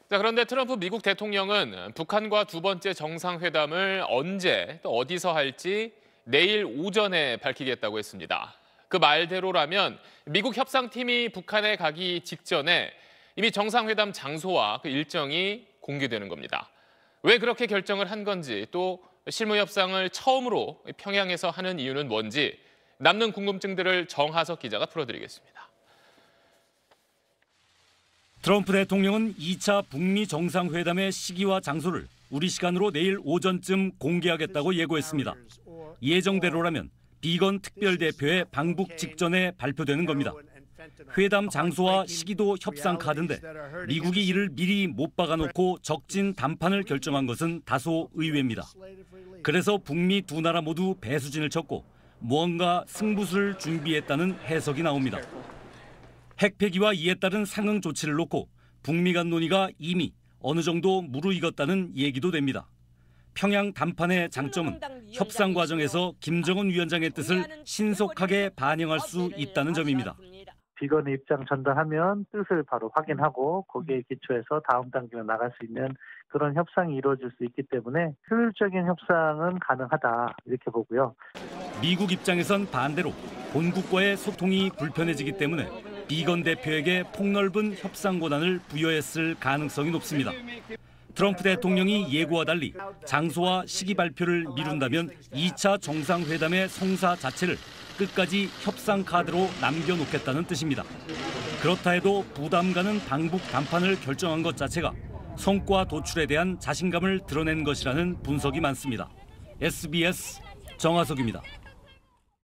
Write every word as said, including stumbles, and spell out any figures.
자, 그런데 트럼프 미국 대통령은 북한과 두 번째 정상회담을 언제 또 어디서 할지 내일 오전에 밝히겠다고 했습니다. 그 말대로라면 미국 협상팀이 북한에 가기 직전에 이미 정상회담 장소와 그 일정이 공개되는 겁니다. 왜 그렇게 결정을 한 건지, 또 실무 협상을 처음으로 평양에서 하는 이유는 뭔지 남는 궁금증들을 정하석 기자가 풀어드리겠습니다. 트럼프 대통령은 이 차 북미 정상회담의 시기와 장소를 우리 시간으로 내일 오전쯤 공개하겠다고 예고했습니다. 예정대로라면 비건 특별대표의 방북 직전에 발표되는 겁니다. 회담 장소와 시기도 협상 카드인데 미국이 이를 미리 못 박아놓고 적진 담판을 결정한 것은 다소 의외입니다. 그래서 북미 두 나라 모두 배수진을 쳤고 무언가 승부수를 준비했다는 해석이 나옵니다. 핵폐기와 이에 따른 상응 조치를 놓고 북미 간 논의가 이미 어느 정도 무르익었다는 얘기도 됩니다. 평양 담판의 장점은 협상 과정에서 김정은 위원장의 뜻을 신속하게 반영할 수 있다는 점입니다. 비건의 입장 전달하면 뜻을 바로 확인하고 거기에 기초해서 다음 단계로 나갈 수 있는 그런 협상이 이루어질 수 있기 때문에 효율적인 협상은 가능하다 이렇게 보고요. 미국 입장에선 반대로 본국과의 소통이 불편해지기 때문에 비건 대표에게 폭넓은 협상 권한을 부여했을 가능성이 높습니다. 트럼프 대통령이 예고와 달리 장소와 시기 발표를 미룬다면 이 차 정상회담의 성사 자체를 끝까지 협상 카드로 남겨놓겠다는 뜻입니다. 그렇다 해도 부담 가는 방북 담판을 결정한 것 자체가 성과 도출에 대한 자신감을 드러낸 것이라는 분석이 많습니다. 에스비에스 정하석입니다.